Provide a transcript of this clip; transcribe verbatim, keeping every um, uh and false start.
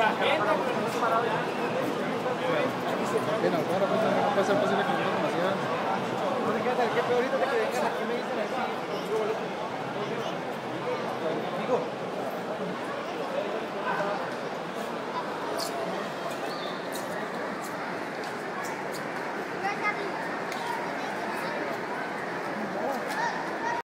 Bien, ahora pues no puede ser posible que no demasiado. No te quedas, qué peorito que te dejan aquí.